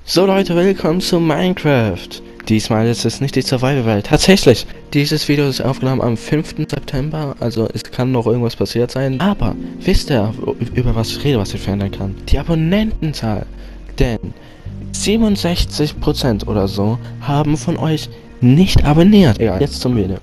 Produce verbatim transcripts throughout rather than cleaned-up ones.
So Leute, willkommen zu Minecraft. Diesmal ist es nicht die Survival-Welt. Tatsächlich, dieses Video ist aufgenommen am fünften September, also es kann noch irgendwas passiert sein. Aber, wisst ihr, über was ich rede, was ich verändern kann? Die Abonnentenzahl. Denn siebenundsechzig Prozent oder so haben von euch nicht abonniert. Egal, jetzt zum Video.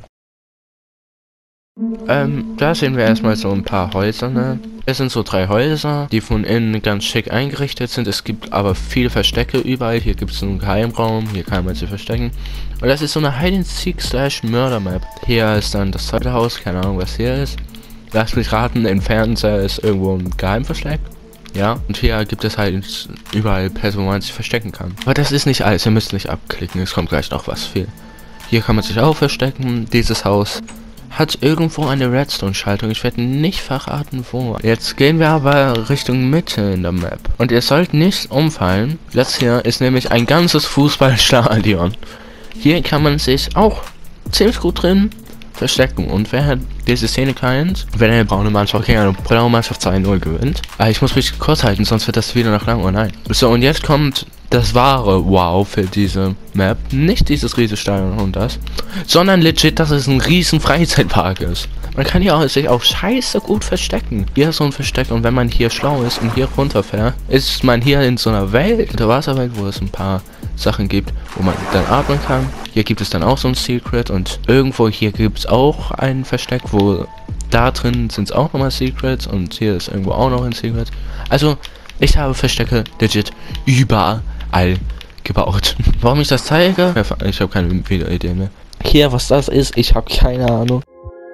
Ähm, da sehen wir erstmal so ein paar Häuser, ne? Es sind so drei Häuser, die von innen ganz schick eingerichtet sind. Es gibt aber viele Verstecke überall. Hier gibt es einen Geheimraum, hier kann man sich verstecken. Und das ist so eine Hide-and-Seek-Slash-Murder-Map. Hier ist dann das zweite Haus, keine Ahnung was hier ist. Lasst mich raten, im Fernseher ist irgendwo ein Geheimversteck. Ja, und hier gibt es halt überall Plätze, wo man sich verstecken kann. Aber das ist nicht alles, ihr müsst nicht abklicken, es kommt gleich noch was viel. Hier kann man sich auch verstecken, dieses Haus hat irgendwo eine Redstone-Schaltung. Ich werde nicht verraten, wo. Jetzt gehen wir aber Richtung Mitte in der Map. Und ihr sollt nicht umfallen. Das hier ist nämlich ein ganzes Fußballstadion. Hier kann man sich auch ziemlich gut drin verstecken. Und wer diese Szene kennt, wenn eine braune Mannschaft gegen eine blaue Mannschaft zwei null gewinnt. Aber ich muss mich kurz halten, sonst wird das Video noch lang. Oh nein. So, und jetzt kommt das wahre Wow für diese Map. Nicht dieses riesige Stadion und das, sondern legit, dass es ein riesen Freizeitpark ist. Man kann hier auch, sich auch scheiße gut verstecken. Hier ist so ein Versteck und wenn man hier schlau ist und hier runterfährt, ist man hier in so einer Welt, in der Wasserwelt, wo es ein paar Sachen gibt, wo man dann atmen kann. Hier gibt es dann auch so ein Secret und irgendwo hier gibt es auch ein Versteck, wo da drin sind es auch nochmal Secrets und hier ist irgendwo auch noch ein Secret. Also, ich habe Verstecke legit überall gebaut. Warum ich das zeige? Ich habe keine Video-Idee mehr. Hier, was das ist, ich habe keine Ahnung.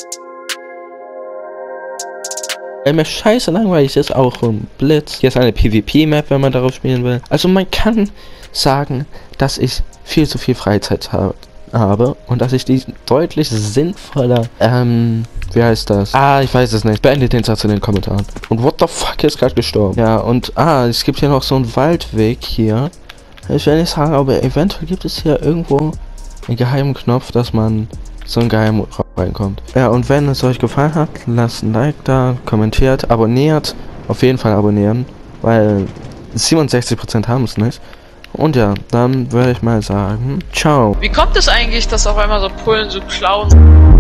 Weil mir scheiße langweilig ist, auch ein Blitz. Hier ist eine PvP-Map, wenn man darauf spielen will. Also man kann sagen, dass ich viel zu viel Freizeit ha habe und dass ich die deutlich sinnvoller, ähm, wie heißt das? Ah, ich weiß es nicht. Beendet den Satz in den Kommentaren. Und what the fuck ist gerade gestorben? Ja, und ah, es gibt hier noch so einen Waldweg hier. Ich will nicht sagen, aber eventuell gibt es hier irgendwo einen geheimen Knopf, dass man so einen geheimen Raum reinkommt. Ja, und wenn es euch gefallen hat, lasst ein Like da, kommentiert, abonniert. Auf jeden Fall abonnieren, weil siebenundsechzig Prozent haben es nicht. Und ja, dann würde ich mal sagen, ciao. Wie kommt es eigentlich, dass auf einmal so Polen so klauen?